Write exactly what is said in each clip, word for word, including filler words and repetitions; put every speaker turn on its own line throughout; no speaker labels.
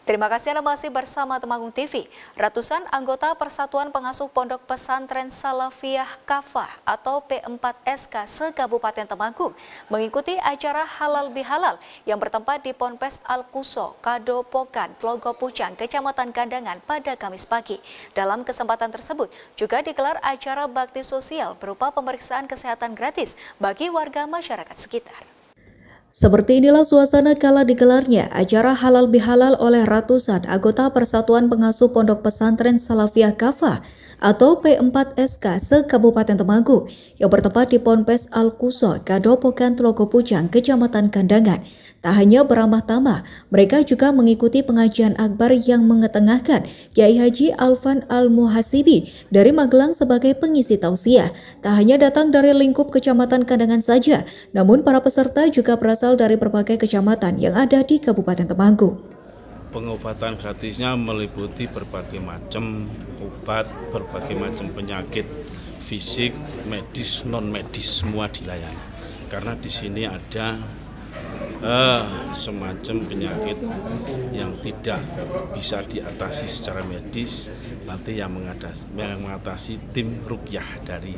Terima kasih Anda masih bersama Temanggung T V. Ratusan anggota Persatuan Pengasuh Pondok Pesantren Salafiyah Kafah atau P empat S K se-Kabupaten Temanggung mengikuti acara Halal Bihalal yang bertempat di Ponpes Al-Quso, Kadopokan, Tlogo Pucang, Kecamatan Kandangan pada Kamis pagi. Dalam kesempatan tersebut juga digelar acara bakti sosial berupa pemeriksaan kesehatan gratis bagi warga masyarakat sekitar. Seperti inilah suasana kala digelarnya acara Halal Bihalal oleh ratusan anggota Persatuan Pengasuh Pondok Pesantren Salafiyah Kafah atau P empat S K se-Kabupaten Temanggung yang bertempat di Ponpes Al-Quso, Kadopokan, Tlogo Pucang, Kecamatan Kandangan. Tak hanya beramah tamah, mereka juga mengikuti pengajian akbar yang mengetengahkan Kiai Haji Alvan Al-Muhasibi dari Magelang sebagai pengisi tausiah. Tak hanya datang dari lingkup Kecamatan Kandangan saja, namun para peserta juga berasal dari berbagai kecamatan yang ada di Kabupaten Temanggung.
Pengobatan gratisnya meliputi berbagai macam obat, berbagai macam penyakit fisik, medis, non-medis, semua dilayani. Karena di sini ada eh, semacam penyakit yang tidak bisa diatasi secara medis, nanti yang mengatasi, yang mengatasi tim rukyah dari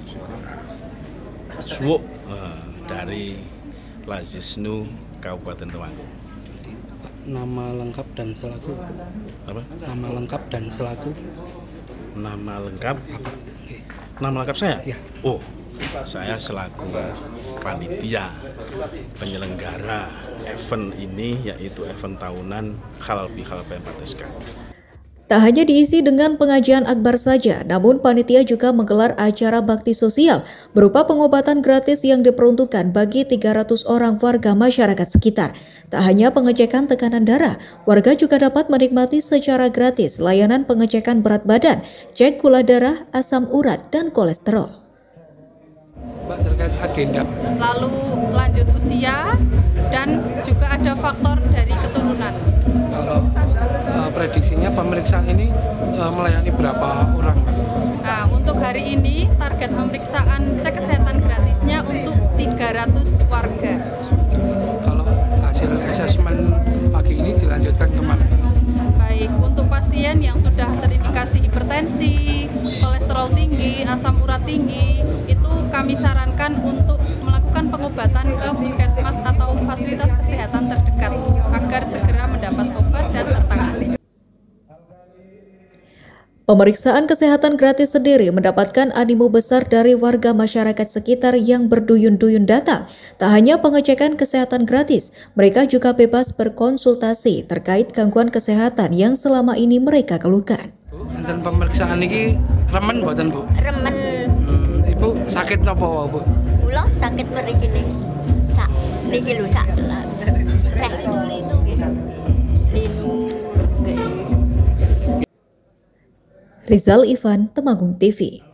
Suwuk, eh, dari Lazisnu Kabupaten Temanggung.
Nama lengkap dan selaku
apa?
Nama lengkap dan selaku
Nama lengkap
apa? Okay.
Nama lengkap saya?
Ya.
Oh, saya selaku panitia penyelenggara event ini, yaitu event tahunan Halal Bihalal P empat S K.
Tak hanya diisi dengan pengajian akbar saja, namun panitia juga menggelar acara bakti sosial berupa pengobatan gratis yang diperuntukkan bagi tiga ratus orang warga masyarakat sekitar. Tak hanya pengecekan tekanan darah, warga juga dapat menikmati secara gratis layanan pengecekan berat badan, cek gula darah, asam urat, dan kolesterol.
Mbak, terkait agenda.
Lalu lanjut usia dan juga ada faktor dari keturunan.
Kalau uh, prediksinya pemeriksaan ini uh, melayani berapa orang?
Nah, untuk hari ini target pemeriksaan cek kesehatan gratisnya untuk tiga ratus warga.
Kalau hasil asesmen pagi ini dilanjutkan kemana?
Baik, untuk pasien yang sudah terindikasi hipertensi, kolesterol tinggi, asam urat tinggi, itu kami sarankan untuk melakukan pengobatan ke puskesmas atau fasilitas kesehatan terdekat agar segera mendapat obat dan tertangani.
Pemeriksaan kesehatan gratis sendiri mendapatkan animo besar dari warga masyarakat sekitar yang berduyun-duyun datang. Tak hanya pengecekan kesehatan gratis, mereka juga bebas berkonsultasi terkait gangguan kesehatan yang selama ini mereka keluhkan.
Dan pemeriksaan ini remen buatan Bu?
Remen.
Hmm, Ibu sakit apa Bu?
Kula sakit mriki nih. Sak niki lho sak. Tes itu nggih. Linu nggih.
Rizal Ivan, Temanggung T V.